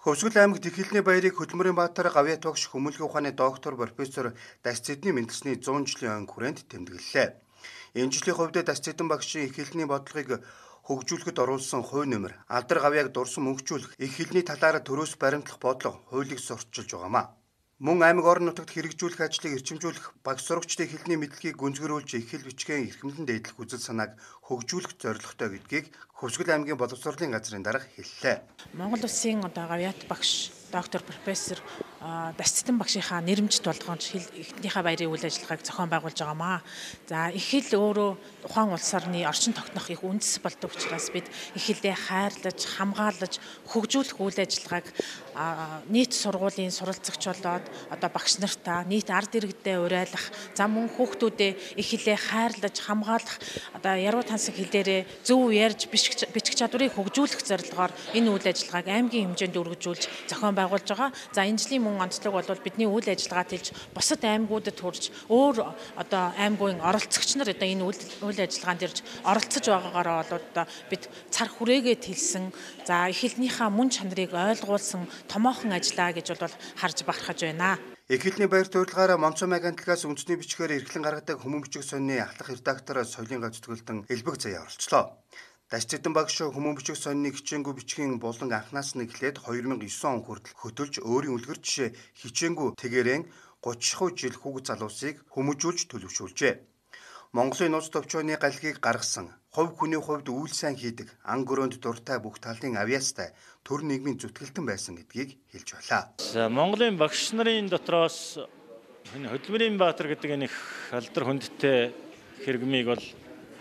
Хөвсгөл аймагт Ихэлний баярыг Хөдөлмөрийн Баатар Гавьяа тогш хүмүүнлэгийн ухааны доктор профессор Дасцэдний мэндэлсний 100 жилийн өн хүрээнд тэмдэглэлээ. Энэ жилийн хувьд Дасцэдэн багшийн Ихэлний бодлогыг хөгжүүлэхэд оруулсан хувь нэмэр, алдар гавьяаг дурсан мөнгөчүүлэх, Ихэлний талаар төрөөс баримтлах бодлого хуулийг сурталчилж байгаамаа. Мөн аймаг орон нутагт хэрэгжүүлэх ажлыг эрчимжүүлэх, багш сурагчдын хэлний мэдлэгийг гүнзгийрүүлж ихэл бичгийн эрхэмлэн дээдлэх үзэл санааг хөгжүүлэх зорилготой гэдгийг Хөвсгөл аймгийн боловсролын газрын дарга хэллээ. Монгол Улсын гавьяат багш доктор профессор Дасцэдэн багшийнхаа нэрмжит болгоомж эхнийхээ баярын үйл ажиллагааг зохион байгуулж байгаамаа. За ихэл өөрөө ухаан улс орны орчин тогтнох их үндэс болдог учраас бид ихэлдээ хайрлаж, хамгаалаж, хөгжүүлэх үйл ажиллагааг нийт сургуулийн суралцагч болоод одоо багш нартаа нийт ард иргэдэд уриалах, за мөн хүүхдүүдэд ихэлээ хайрлаж, хамгаалах одоо яруу тансаг хэлээрээ зөв ярьж бичих чадварыг хөгжүүлэх зорилгоор энэ үйл ажиллагааг аймгийн хэмжээнд үргэлжлүүлж зохион байгуулж байгаа. За энэ жилийн мөн онцлог бол бидний үйл ажиллагаат хэлж бусад аймагуудад хүрч өөр одоо аймагын оролцогч нар одоо энэ үйл ажиллагаанд ирж оролцож байгаагаараа бол одоо бид цар хүрээгээд хэлсэн. За ихэлнийхээ мөн чанарыг ойлгуулсан томоохон ажиллаа гэж бол харж бахархаж байна. Ихэлний баяр турилгаараа Монцомайг хамтлагаас үндэсний бичгээр эрхлэн гаргадаг хүмүүн бичих сонины ахлах редактор Соёлын гацтгэлтэн Элбэг Заяа оролцлоо. Дасцэдэн багш хүмүүн бичих сонины хичээнгүй бичгийн болон анхнаас нь эхлээд 2009 он хүртэл хөтөлж өөрийн үлгэр жишээ хичээнгүй тэгээрэн 30 жил хүүг залуусыг хүмүүжүүлж төлөвшүүлжээ. Монголын нууц төвчөөний галхийг гаргасан, хувь хүний хувьд үйл сайн хийдэг, ан гөрөөнд дуртай бүх талын авьяастай төр нийгмийн зүтгэлтэн байсан гэдгийг хэлж байлаа. Монголын багш нарын дотроос Хөдөлмөрийн Баатар гэдэг энэ их алдар хүндтэй хэрэгмийг бол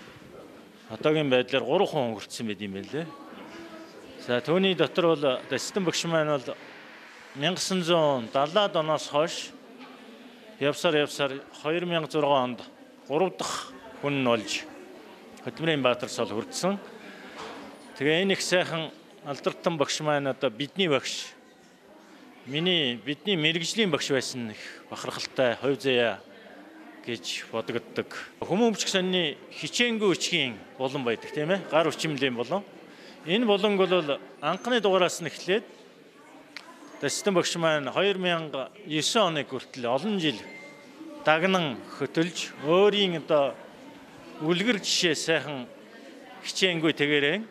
одоогийн байдлаар 3 хүн өнгөрцөн байт юм байна лээ. За түүний дотор бол Дасцэдэн багш маань бол 1970-аад оноос хойш явсаар 2006 онд 3 дахь хүн нь болж Хөдөлмөрийн Баатар сол хүрдсэн. Тэгээ энэ их сайхан алдартай багш маань одоо бидний багш, бидний мэрэгжлийн багш байсан их бахархалтай хувь заяа гэж бодогддог. Хүмүүн бичих сонины хичээнгүй бичгийн болон байдаг тийм ээ. Гар хүчмлийн болон. Энэ болонг бол анхны дугаараас нь эхлээд Дасцэдэн багш маань 2009 оны хүртэл олон жил дагнан хөтөлж өөрийн одоо үлгэр жишээ сайхан хичээнгүй тэгээрэн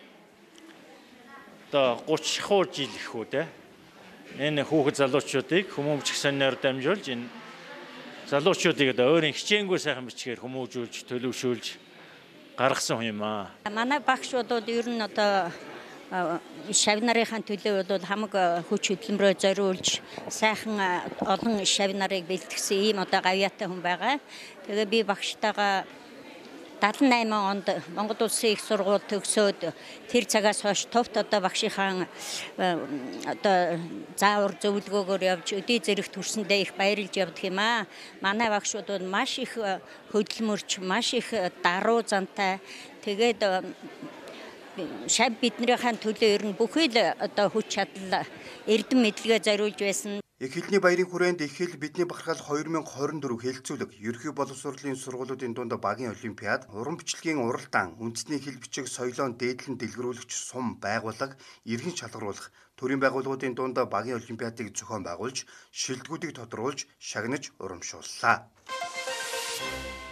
одоо 30 жил их үү те. Энэ хүүхэд залуучуудыг хүмүүн бичих сониноор дамжуулж энэ залуучуудыг одоо өөрийн хичээнгүй сайхан бичгээр хүмүүжүүлж, төлөвшүүлж гаргасан хүн юм аа. Манай багшууд бол ер нь одоо шавь нарын төлөө бол хамаг хүч хөдөлмөрөө зориулж сайхан олон шавь нарыг бэлтгэсэн ийм одоо гавьяатай хүн байгаа. Тэгээ би багштайгаа 78 онд Монгол Улсын их сургууль төгсөөд тэр цагаас хойш товт одоо багшийнхаа одоо заавар зөвлөгөөгөөр явж өдий зэрэг төрсөндөө их баярлж явдаг юм аа. Манай багшууд бол маш их хөдөлмөрч, маш их даруй зантай. Тэгээд шав биднийхэн төлөө ер нь бүхий л одоо хүч чадал эрдэм мэдлэгээ зориулж байсан. Ихэлний баярын хүрээнд ихэл бидний бахархал 2024 хэлэлцүүлэг, ерхий боловсролын сургуулиудын дунд багийн олимпиад, уран бичлэгийн уралдаан, үндэсний хэл бичиг соёлоон дээдлэн дэлгэрүүлэгч сум байгууллага, иргэн шалгаруулах, төрийн байгууллагуудын дунд багийн олимпиадыг зохион байгуулж, шилдэгүүдийг тодруулж, шагнаж урамшууллаа.